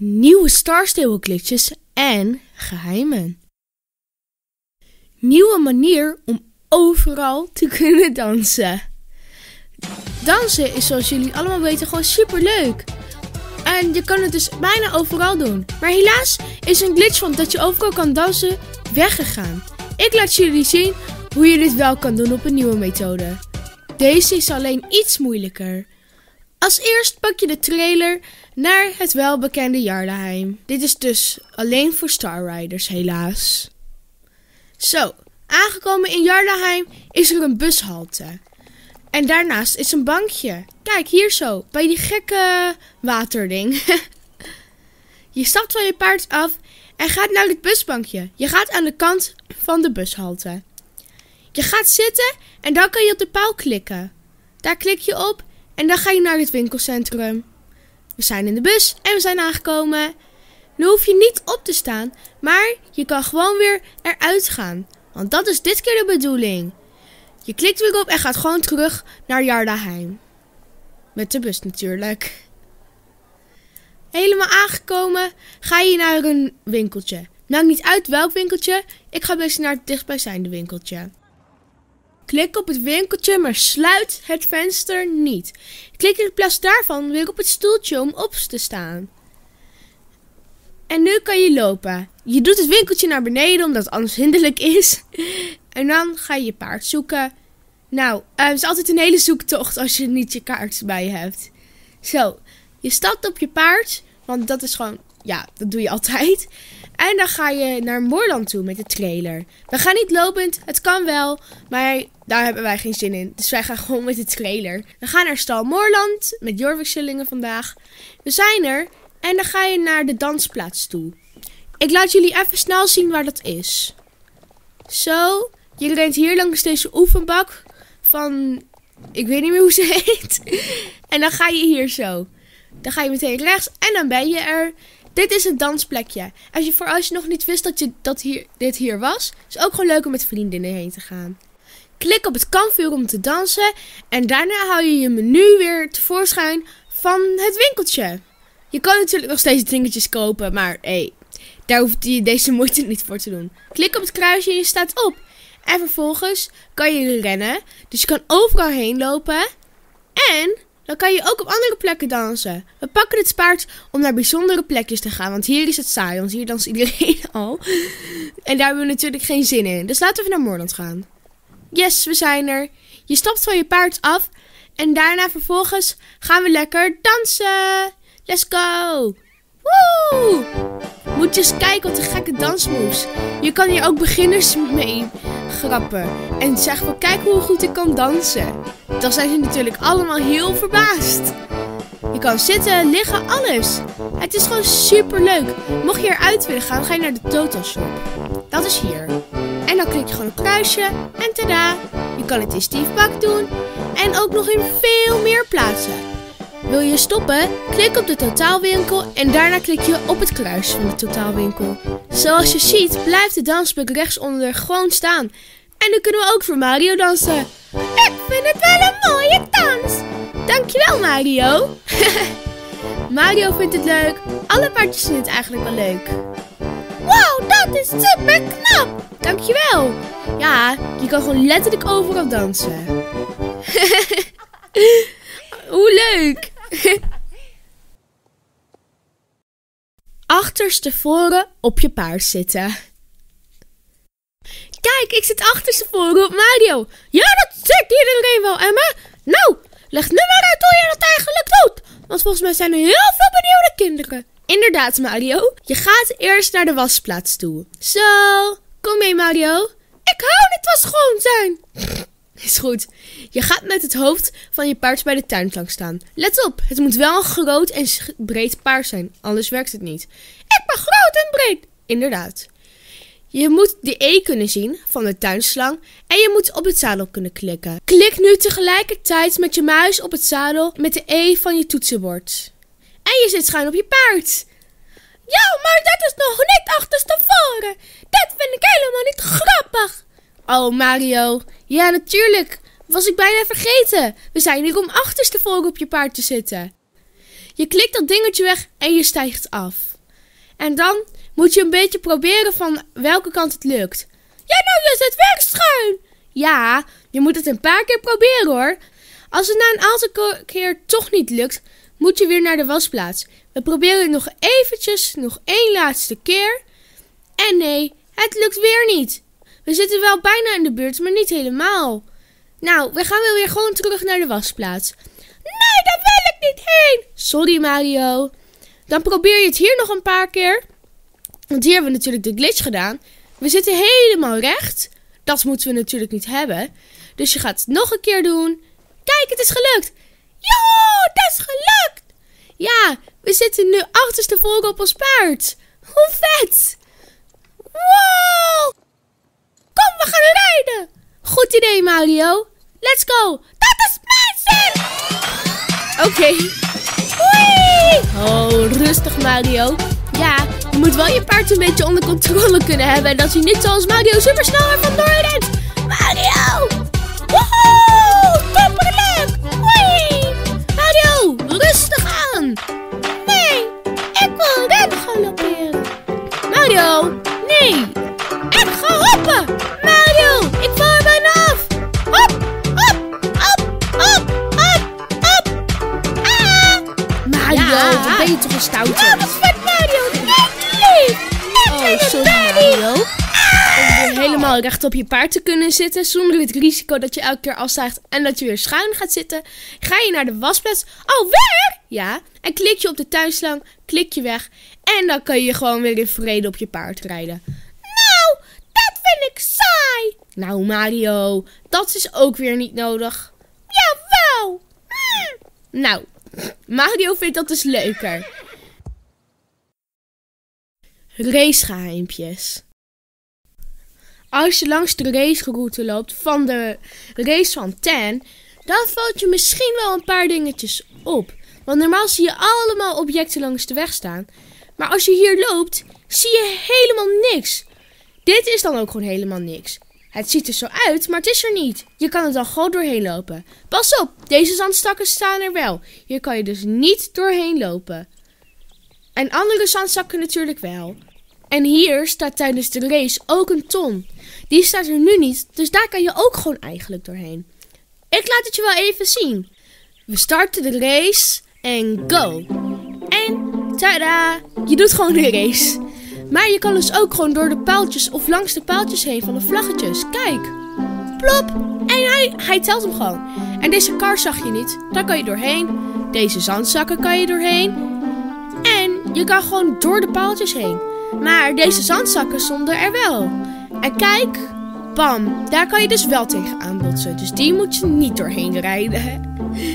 nieuwe Star Stable glitches en geheimen. Nieuwe manier om overal te kunnen dansen. Dansen is, zoals jullie allemaal weten, gewoon super leuk. En je kan het dus bijna overal doen. Maar helaas is een glitch van dat je overal kan dansen weggegaan. Ik laat jullie zien hoe je dit wel kan doen op een nieuwe methode. Deze is alleen iets moeilijker. Als eerst pak je de trailer naar het welbekende Jarlaheim. Dit is dus alleen voor Star Riders helaas. Zo, aangekomen in Jarlaheim is er een bushalte. En daarnaast is een bankje. Kijk, hier zo, bij die gekke waterding. Je stapt van je paard af en gaat naar het busbankje. Je gaat aan de kant van de bushalte. Je gaat zitten en dan kan je op de paal klikken. Daar klik je op en dan ga je naar het winkelcentrum. We zijn in de bus en we zijn aangekomen. Nu hoef je niet op te staan, maar je kan gewoon weer eruit gaan. Want dat is dit keer de bedoeling. Je klikt weer op en gaat gewoon terug naar Jarlaheim. Met de bus natuurlijk. Helemaal aangekomen ga je naar een winkeltje. Maakt niet uit welk winkeltje. Ik ga best naar het dichtstbijzijnde winkeltje. Klik op het winkeltje, maar sluit het venster niet. Klik in plaats daarvan weer op het stoeltje om op te staan. En nu kan je lopen. Je doet het winkeltje naar beneden omdat het anders hinderlijk is. En dan ga je je paard zoeken. Nou, het is altijd een hele zoektocht als je niet je kaart bij je hebt. Zo, je stapt op je paard, want dat is gewoon, ja, dat doe je altijd. En dan ga je naar Moorland toe met de trailer. We gaan niet lopend, het kan wel, maar daar hebben wij geen zin in. Dus wij gaan gewoon met de trailer. We gaan naar Stal Moorland met Jorvikshillingen vandaag. We zijn er en dan ga je naar de dansplaats toe. Ik laat jullie even snel zien waar dat is. Zo, je rent hier langs deze oefenbak van, ik weet niet meer hoe ze heet. En dan ga je hier zo. Dan ga je meteen rechts en dan ben je er. Dit is een dansplekje. Als je nog niet wist dat dit hier was, is ook gewoon leuk om met vriendinnen heen te gaan. Klik op het kampvuur om te dansen en daarna haal je je menu weer tevoorschijn van het winkeltje. Je kan natuurlijk nog steeds dingetjes kopen, maar daar hoeft je deze moeite niet voor te doen. Klik op het kruisje en je staat op. En vervolgens kan je rennen, dus je kan overal heen lopen. En dan kan je ook op andere plekken dansen. We pakken het paard om naar bijzondere plekjes te gaan, want hier is het saai, want hier danst iedereen al. En daar hebben we natuurlijk geen zin in. Dus laten we naar Moorland gaan. Yes, we zijn er. Je stapt van je paard af en daarna vervolgens gaan we lekker dansen. Let's go! Woe! Moet je eens kijken wat een gekke dansmoves. Je kan hier ook beginners mee grappen en zeggen van kijk hoe goed ik kan dansen. Dan zijn ze natuurlijk allemaal heel verbaasd. Je kan zitten, liggen, alles. Het is gewoon super leuk. Mocht je eruit willen gaan, ga je naar de Total Shop. Dat is hier. En dan klik je gewoon op kruisje en tada! Je kan het in Steve Pak doen en ook nog in veel meer plaatsen. Wil je stoppen? Klik op de totaalwinkel en daarna klik je op het kruisje van de totaalwinkel. Zoals je ziet blijft de dansbak rechtsonder gewoon staan. En nu kunnen we ook voor Mario dansen. Ik vind het wel een mooie dans. Dankjewel Mario. Mario vindt het leuk. Alle paardjes vinden het eigenlijk wel leuk. Wow, dat is super knap. Dankjewel. Ja, je kan gewoon letterlijk overal dansen. Hoe leuk. Achterstevoren op je paard zitten. Kijk, ik zit achterstevoren op Mario. Ja, dat zegt iedereen wel, Emma. Nou, leg nu maar uit hoe je dat eigenlijk doet. Want volgens mij zijn er heel veel benieuwde kinderen. Inderdaad, Mario. Je gaat eerst naar de wasplaats toe. Zo, kom mee, Mario. Ik hou dit was schoon zijn. Is goed. Je gaat met het hoofd van je paard bij de tuinplank staan. Let op, het moet wel een groot en breed paard zijn, anders werkt het niet. Ik ben groot en breed. Inderdaad. Je moet de E kunnen zien van de tuinslang en je moet op het zadel kunnen klikken. Klik nu tegelijkertijd met je muis op het zadel met de E van je toetsenbord. En je zit schuin op je paard. Ja, maar dat is nog niet achterstevoren. Dat vind ik helemaal niet grappig. Oh, Mario. Ja, natuurlijk. Was ik bijna vergeten. We zijn hier om achterstevoren op je paard te zitten. Je klikt dat dingetje weg en je stijgt af. En dan moet je een beetje proberen van welke kant het lukt. Ja, nou, je zit weg schuin. Ja, je moet het een paar keer proberen hoor. Als het na een aantal keer toch niet lukt, moet je weer naar de wasplaats. We proberen het nog eventjes, nog één laatste keer. En nee, het lukt weer niet. We zitten wel bijna in de buurt, maar niet helemaal. Nou, we gaan wel weer gewoon terug naar de wasplaats. Nee, daar wil ik niet heen. Sorry Mario. Dan probeer je het hier nog een paar keer. Want hier hebben we natuurlijk de glitch gedaan. We zitten helemaal recht. Dat moeten we natuurlijk niet hebben. Dus je gaat het nog een keer doen. Kijk, het is gelukt. Joe, dat is gelukt. Ja, we zitten nu achterstevoren op ons paard. Hoe vet. Wow. Kom, we gaan rijden. Goed idee, Mario. Let's go. Dat is mijn zin. Oké. Oh, rustig, Mario. Ja, je moet wel je paard een beetje onder controle kunnen hebben. En dat hij niet zoals Mario supersnel er vandoor rent. Mario. Woehoe. Superleuk. Hoi. Mario, rustig aan. Nee, ik wil ren galopperen. Mario, nee. Ik ga hoppen. Mario, ik val er bijna af. Hop, hop, hop, hop, hop, hop. Ah. Mario, wat ben je toch een stoute? Ja, wat vet Mario. Nee. Oh, sorry Mario. Om helemaal recht op je paard te kunnen zitten, zonder het risico dat je elke keer afstijgt en dat je weer schuin gaat zitten, ga je naar de wasplaats. Oh, weer? Ja. En klik je op de tuinslang, klik je weg en dan kan je gewoon weer in vrede op je paard rijden. Nou, dat vind ik saai. Nou Mario, dat is ook weer niet nodig. Jawel. Nou, Mario vindt dat dus leuker. Racegeheimpjes. Als je langs de raceroute loopt van de race van 10, dan valt je misschien wel een paar dingetjes op. Want normaal zie je allemaal objecten langs de weg staan. Maar als je hier loopt, zie je helemaal niks. Dit is dan ook gewoon helemaal niks. Het ziet er zo uit, maar het is er niet. Je kan er dan gewoon doorheen lopen. Pas op, deze zandzakken staan er wel. Hier kan je dus niet doorheen lopen. En andere zandzakken natuurlijk wel. En hier staat tijdens de race ook een ton. Die staat er nu niet, dus daar kan je ook gewoon eigenlijk doorheen. Ik laat het je wel even zien. We starten de race en go. En tada, je doet gewoon de race. Maar je kan dus ook gewoon door de paaltjes of langs de paaltjes heen van de vlaggetjes. Kijk, plop. En hij telt hem gewoon. En deze kar zag je niet, daar kan je doorheen. Deze zandzakken kan je doorheen. En je kan gewoon door de paaltjes heen. Maar deze zandzakken stonden er wel. En kijk, bam, daar kan je dus wel tegenaan botsen. Dus die moet je niet doorheen rijden.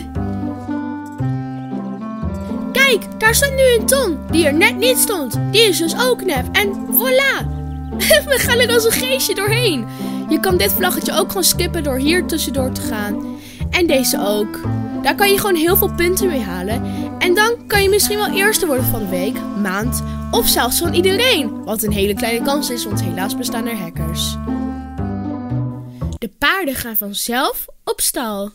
Kijk, daar staat nu een ton die er net niet stond. Die is dus ook nep. En voilà. We gaan er als een geestje doorheen. Je kan dit vlaggetje ook gewoon skippen door hier tussendoor te gaan. En deze ook. Daar kan je gewoon heel veel punten mee halen. En dan kan je misschien wel eerste worden van de week, maand of zelfs van iedereen. Wat een hele kleine kans is, want helaas bestaan er hackers. De paarden gaan vanzelf op stal.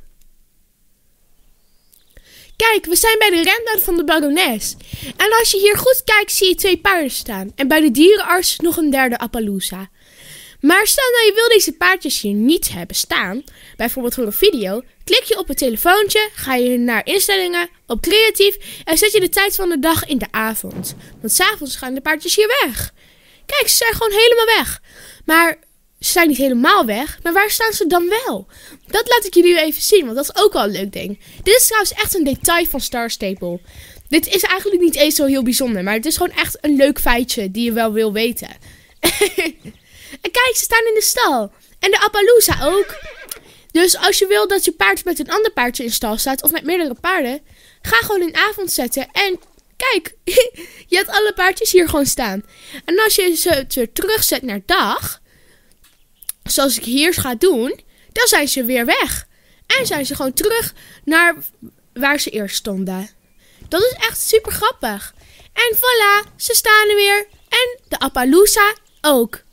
Kijk, we zijn bij de renbaan van de barones. En als je hier goed kijkt, zie je 2 paarden staan. En bij de dierenarts nog een derde Appaloosa. Maar stel nou je wil deze paardjes hier niet hebben staan, bijvoorbeeld voor een video, klik je op het telefoontje, ga je naar instellingen, op creatief en zet je de tijd van de dag in de avond. Want 's avonds gaan de paardjes hier weg. Kijk, ze zijn gewoon helemaal weg. Maar ze zijn niet helemaal weg, maar waar staan ze dan wel? Dat laat ik jullie even zien, want dat is ook wel een leuk ding. Dit is trouwens echt een detail van Star Stable. Dit is eigenlijk niet eens zo heel bijzonder, maar het is gewoon echt een leuk feitje die je wel wil weten. En kijk, ze staan in de stal. En de Appaloosa ook. Dus als je wil dat je paard met een ander paardje in de stal staat, of met meerdere paarden, ga gewoon in avond zetten. En kijk, je hebt alle paardjes hier gewoon staan. En als je ze weer terugzet naar dag, zoals ik hier ga doen, dan zijn ze weer weg. En zijn ze gewoon terug naar waar ze eerst stonden. Dat is echt super grappig. En voilà, ze staan er weer. En de Appaloosa ook.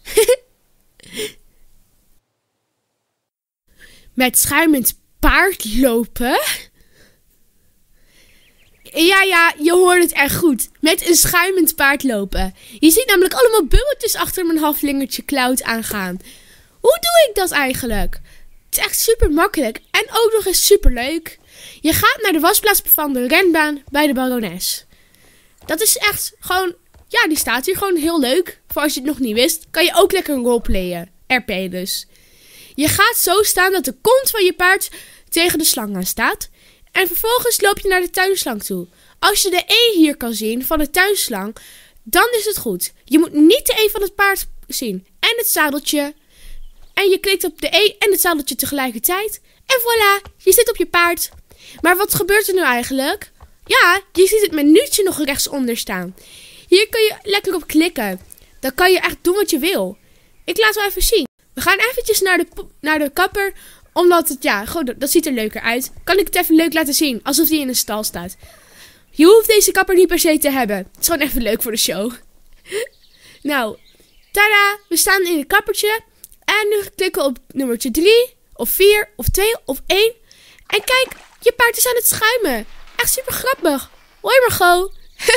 Met schuimend paard lopen? Ja, je hoort het echt goed. Met een schuimend paard lopen. Je ziet namelijk allemaal bubbeltjes achter mijn halflingertje Cloud aangaan. Hoe doe ik dat eigenlijk? Het is echt super makkelijk en ook nog eens super leuk. Je gaat naar de wasplaats van de renbaan bij de barones. Dat is echt gewoon, ja, die staat hier gewoon heel leuk. Voor als je het nog niet wist, kan je ook lekker roleplayen. RP dus. Je gaat zo staan dat de kont van je paard tegen de slang aan staat. En vervolgens loop je naar de tuinslang toe. Als je de E hier kan zien van de tuinslang, dan is het goed. Je moet niet de E van het paard zien. En het zadeltje. En je klikt op de E en het zadeltje tegelijkertijd. En voilà, je zit op je paard. Maar wat gebeurt er nu eigenlijk? Ja, je ziet het menuutje nog rechtsonder staan. Hier kun je lekker op klikken. Dan kan je echt doen wat je wil. Ik laat wel even zien. We gaan eventjes naar de kapper. Omdat het, ja, gewoon, dat ziet er leuker uit. Kan ik het even leuk laten zien. Alsof die in een stal staat. Je hoeft deze kapper niet per se te hebben. Het is gewoon even leuk voor de show. Nou, tada. We staan in het kappertje. En nu klikken we op nummertje 3. Of 4. Of 2. Of 1. En kijk, je paard is aan het schuimen. Echt super grappig. Hoi Margot.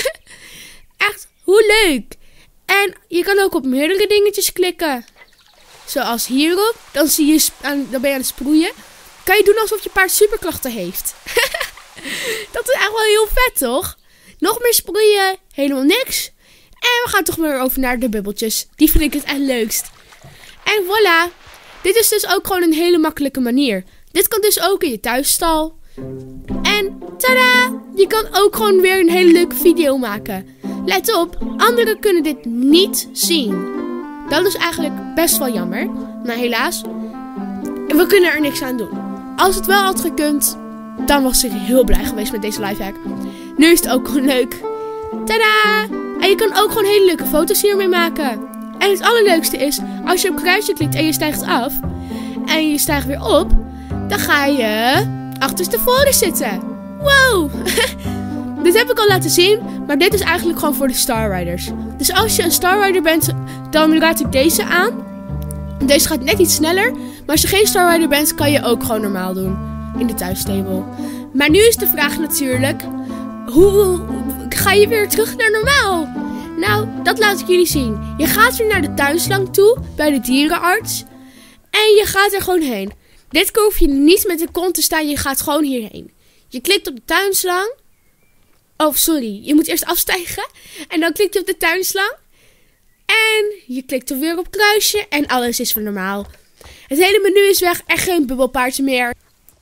Echt, hoe leuk. En je kan ook op meerdere dingetjes klikken. Zoals hierop. Dan ben je aan het sproeien. Kan je doen alsof je paard superklachten heeft. Dat is echt wel heel vet, toch? Nog meer sproeien. Helemaal niks. En we gaan toch weer over naar de bubbeltjes. Die vind ik het echt leukst. En voilà. Dit is dus ook gewoon een hele makkelijke manier. Dit kan dus ook in je thuisstal. En tada! Je kan ook gewoon weer een hele leuke video maken. Let op, anderen kunnen dit niet zien. Dat is eigenlijk best wel jammer. Maar helaas, we kunnen er niks aan doen. Als het wel had gekund, dan was ik heel blij geweest met deze lifehack. Nu is het ook gewoon leuk. Tada! En je kan ook gewoon hele leuke foto's hiermee maken. En het allerleukste is, als je op kruisje klikt en je stijgt af. En je stijgt weer op. Dan ga je achterstevoren zitten. Wow! Dit heb ik al laten zien. Maar dit is eigenlijk gewoon voor de Star Riders. Dus als je een Star Rider bent, dan raad ik deze aan. Deze gaat net iets sneller. Maar als je geen Star Rider bent, kan je ook gewoon normaal doen. In de thuisstable. Maar nu is de vraag natuurlijk. Hoe ga je weer terug naar normaal? Nou, dat laat ik jullie zien. Je gaat weer naar de tuinslang toe. Bij de dierenarts. En je gaat er gewoon heen. Dit keer hoef je niet met de kont te staan. Je gaat gewoon hierheen. Je klikt op de tuinslang. Oh, sorry. Je moet eerst afstijgen. En dan klik je op de tuinslang. En je klikt er weer op kruisje. En alles is weer normaal. Het hele menu is weg. Er geen bubbelpaardje meer.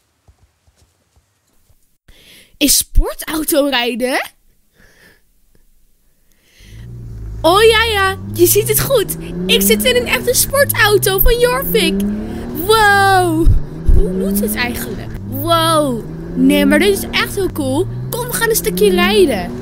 Is sportauto rijden? Oh ja. Je ziet het goed. Ik zit in een echte sportauto van Jorvik. Wow. Hoe moet het eigenlijk? Wow. Nee, maar dit is echt heel cool. Kom, we gaan een stukje rijden.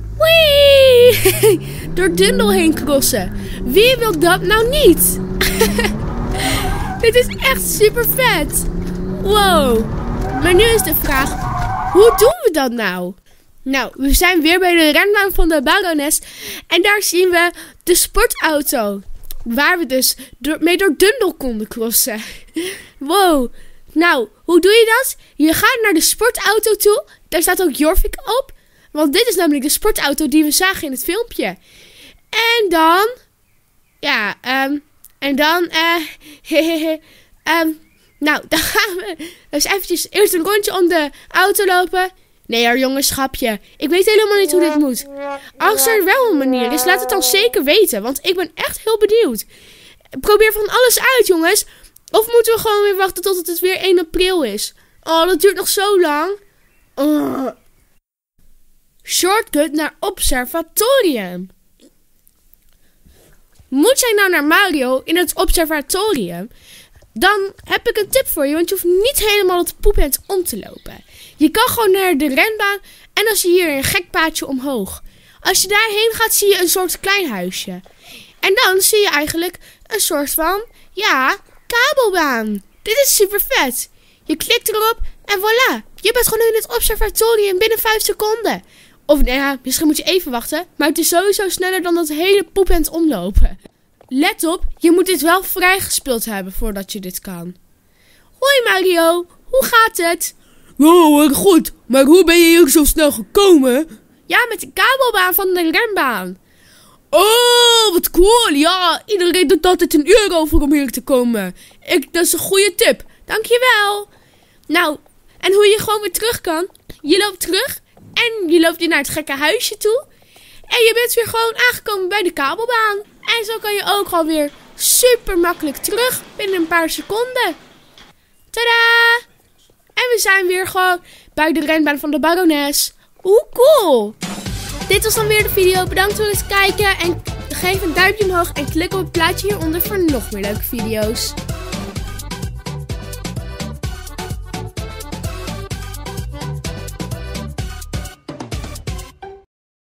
Wee! Door Dundel heen crossen. Wie wil dat nou niet? Dit is echt super vet. Wow. Maar nu is de vraag, hoe doen we dat nou? Nou, we zijn weer bij de renbaan van de barones. En daar zien we de sportauto. Waar we dus mee door Dundel konden crossen. Wow. Nou, hoe doe je dat? Je gaat naar de sportauto toe. Daar staat ook Jorvik op. Want dit is namelijk de sportauto die we zagen in het filmpje. En dan... Ja, nou, dan gaan we dus eventjes eerst een rondje om de auto lopen. Nee hoor, jongens, schapje. Ik weet helemaal niet hoe dit moet. Als er wel een manier is, laat het dan zeker weten. Want ik ben echt heel benieuwd. Probeer van alles uit, jongens. Of moeten we gewoon weer wachten tot het weer 1 april is? Oh, dat duurt nog zo lang. Shortcut naar observatorium. Moet jij nou naar Mario in het observatorium? Dan heb ik een tip voor je, want je hoeft niet helemaal het poepend om te lopen. Je kan gewoon naar de renbaan en dan zie je een gek paadje omhoog. Als je daarheen gaat, zie je een soort klein huisje. En dan zie je eigenlijk een soort van, ja, kabelbaan. Dit is super vet. Je klikt erop en voilà. Je bent gewoon in het observatorium binnen 5 seconden. Of nou ja, misschien moet je even wachten. Maar het is sowieso sneller dan dat hele poepend omlopen. Let op, je moet dit wel vrijgespeeld hebben voordat je dit kan. Hoi Mario, hoe gaat het? Oh, goed. Maar hoe ben je hier zo snel gekomen? Ja, met de kabelbaan van de renbaan. Oh, wat cool. Ja, iedereen doet altijd €1 voor om hier te komen. Dat is een goede tip. Dankjewel. Nou, en hoe je gewoon weer terug kan. Je loopt terug en je loopt weer naar het gekke huisje toe. En je bent weer gewoon aangekomen bij de kabelbaan. En zo kan je ook alweer super makkelijk terug binnen een paar seconden. Tadaa! En we zijn weer gewoon bij de renbaan van de barones. Hoe cool! Dit was dan weer de video. Bedankt voor het kijken. En geef een duimpje omhoog en klik op het plaatje hieronder voor nog meer leuke video's.